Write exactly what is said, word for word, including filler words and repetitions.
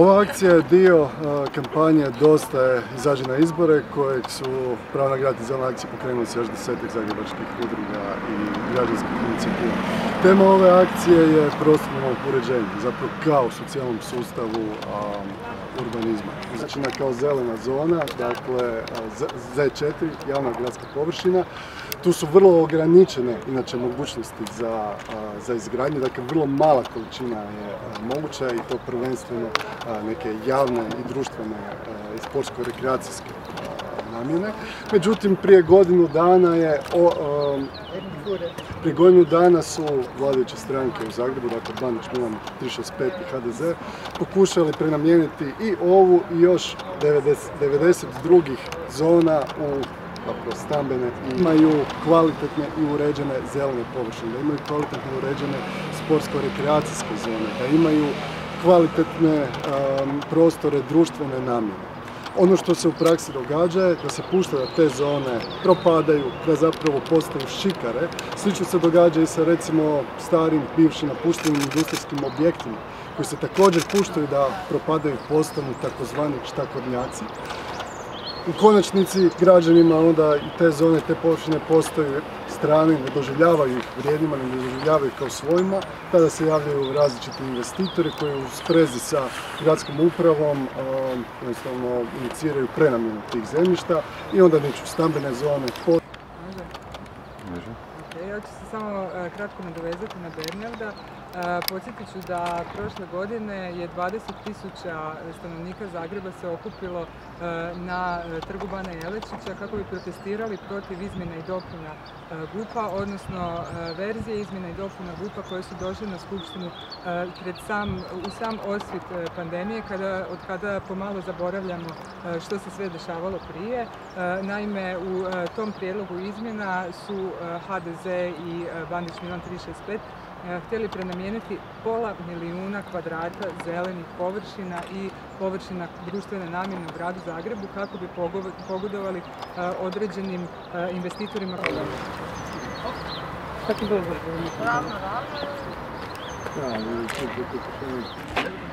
Ova akcija je dio kampanje Dosta je izađi na izbore kojeg su Pravo na grad i Zelena akcija pokrenuli se još desetak zagrebačkih udruga i građanskih inicijativa. Tema ove akcije je prostorno uređenje, zapravo kaos u cijelom sustavu um, urbanizma. Začina kao zelena zona, dakle Z četiri, javna gradska površina. Tu su vrlo ograničene inače mogućnosti za, za izgradnju, dakle vrlo mala količina je moguća i to prvenstveno neke javne i društvene i sportsko-rekreacijske namjene. Međutim, prije godinu dana je o, um, prije godinu dana su vladajuće stranke u Zagrebu, dakle Bandić Milan tri šest pet i H D Z, pokušali prenamijeniti i ovu i još devedeset drugih zona u stambene, imaju kvalitetne i uređene zelene površine, da imaju kvalitetno uređene sportsko-rekreacijske zone, da imaju kvalitetne um, prostore društvene namjene. Ono što se u praksi događa je da se pušta da te zone propadaju, da zapravo postaju šikare. Slično se događa i sa recimo starim, bivšim napuštenim industrijskim objektima koji se također puštaju da propadaju, postanu takozvani štakornjaci. U konačnici građanima onda i te zone, te površine postaju strane, ne doživljavaju ih vrijednima, ne doživljavaju ih kao svojima, tada se javljaju različiti investitori koji u sprezi sa gradskom upravom jednostavno iniciraju prenamjenu tih zemljišta i onda neću stambene zone. Može? Može. Okay, ja ću se samo kratko nadovezati na Bernarda. Podsjetit ću da prošle godine je dvadeset tisuća stanovnika Zagreba se okupilo na trgu Bana Jelačića kako bi protestirali protiv izmjena i dopuna G U P-a, odnosno verzije izmjena i dopuna G U P-a koje su došle na skupštinu pred sam, u sam osvit pandemije, kada, od kada pomalo zaboravljamo što se sve dešavalo prije. Naime, u tom prijedlogu izmjena su H D Z i Bandić Milan tri šest pet htjeli prenamijeniti pola milijuna kvadrata zelenih površina i površina društvene namjene u gradu Zagrebu kako bi pogodovali određenim investitorima. Kako je bilo? Ravno, ravno.